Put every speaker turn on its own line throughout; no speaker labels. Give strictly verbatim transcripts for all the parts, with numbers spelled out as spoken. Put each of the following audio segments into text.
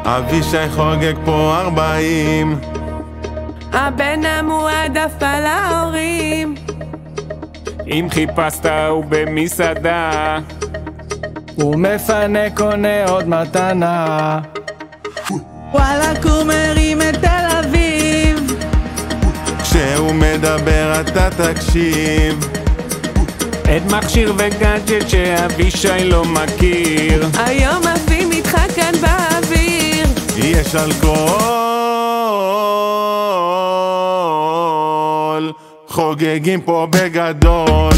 אבישי חוגג פה ארבעים,
הבן המועדף על ההורים.
אם חיפשת הוא במסעדה,
הוא מפנה קונה עוד מתנה.
וואלק הוא מרים את תל אביב,
כשהוא מדבר אתה תקשיב.
את מכשיר וגאדג'ט שאבישי לא מכיר,
היום עפים איתך כאן באוויר.
יש אלכוהול, חוגגים פה בגדול.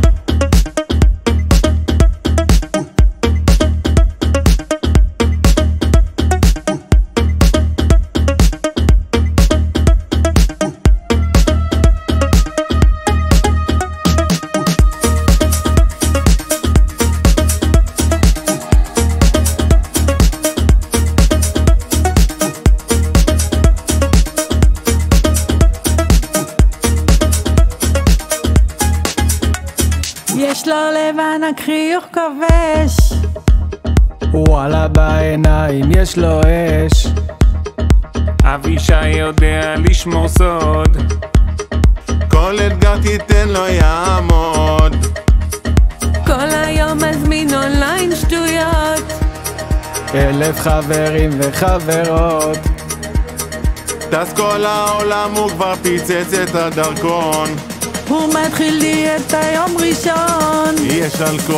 יש לו לבן חיוך כובש,
וואלה בעיניים יש לו אש.
אבישי יודע לשמור סוד,
כל אתגר תיתן לו יעמוד.
כל היום מזמין אונליין שטויות,
אלף חברים וחברות.
טס כל העולם, הוא כבר פיצץ את הדרכון.
הוא מתחיל דיאטה יום ראשון.
יש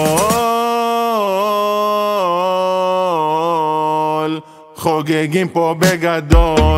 אלכוהול, חוגגים פה בגדול.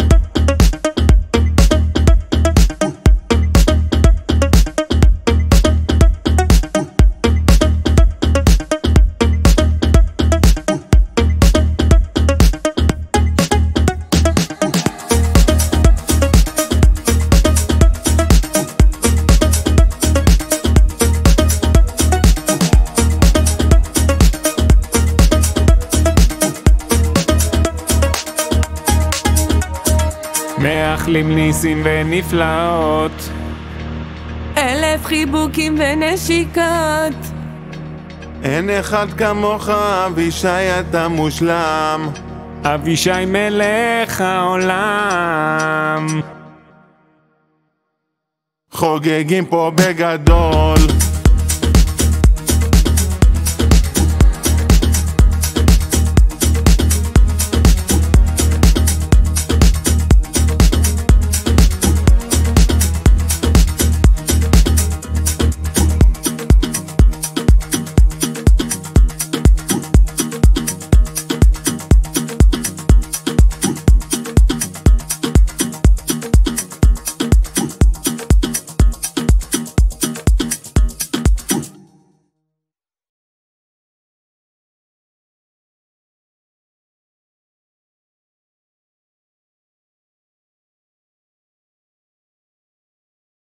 מאחלים ניסים ונפלאות,
אלף חיבוקים ונשיקות.
אין אחד כמוך אבישי, אתה מושלם.
אבישי מלך העולם,
חוגגים פה בגדול.